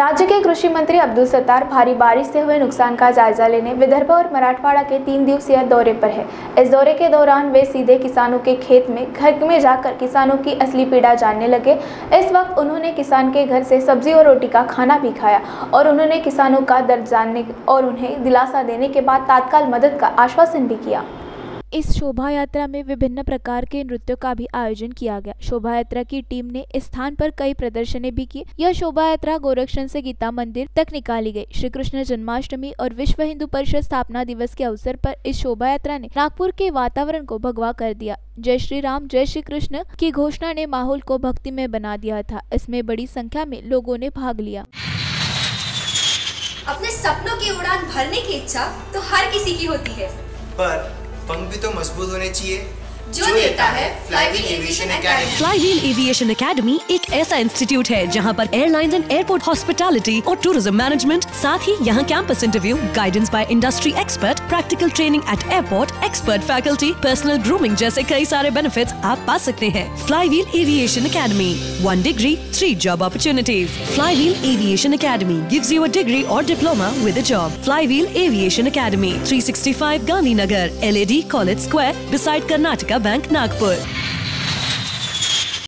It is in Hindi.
राज्य के कृषि मंत्री अब्दुल सत्तार भारी बारिश से हुए नुकसान का जायजा लेने विदर्भ और मराठवाड़ा के 3 दिवसीय दौरे पर है। इस दौरे के दौरान वे सीधे किसानों के खेत में घर में जाकर किसानों की असली पीड़ा जानने लगे। इस वक्त उन्होंने किसान के घर से सब्जी और रोटी का खाना भी खाया और उन्होंने किसानों का दर्द जानने और उन्हें दिलासा देने के बाद तत्काल मदद का आश्वासन भी किया। इस शोभा यात्रा में विभिन्न प्रकार के नृत्यों का भी आयोजन किया गया। शोभा यात्रा की टीम ने इस स्थान पर कई प्रदर्शनी भी की। यह शोभा यात्रा गोरक्षण से गीता मंदिर तक निकाली गई। श्री कृष्ण जन्माष्टमी और विश्व हिंदू परिषद स्थापना दिवस के अवसर पर इस शोभा यात्रा ने नागपुर के वातावरण को भगवा कर दिया। जय श्री राम जय श्री कृष्ण की घोषणा ने माहौल को भक्तिमय बना दिया था। इसमें बड़ी संख्या में लोगों ने भाग लिया। अपने सपनों की उड़ान भरने की इच्छा तो हर किसी की होती है, पर पंख भी तो मजबूत होने चाहिए जो देता है Flywheel aviation academy. Flywheel aviation academy एक ऐसा इंस्टीट्यूट है जहां पर एयरलाइंस एंड एयरपोर्ट हॉस्पिटैलिटी और टूरिज्म मैनेजमेंट, साथ ही यहां campus interview, guidance by industry expert, practical training at airport, expert faculty, personal grooming जैसे कई सारे बेनिफिट्स आप पा सकते हैं। Flywheel aviation academy, 1 degree 3 job opportunities. Flywheel Aviation Academy gives you a degree or diploma with a job. Flywheel Aviation Academy, 365 Gandhi Nagar, LAD College Square, beside Karnataka Bank, Nagpur.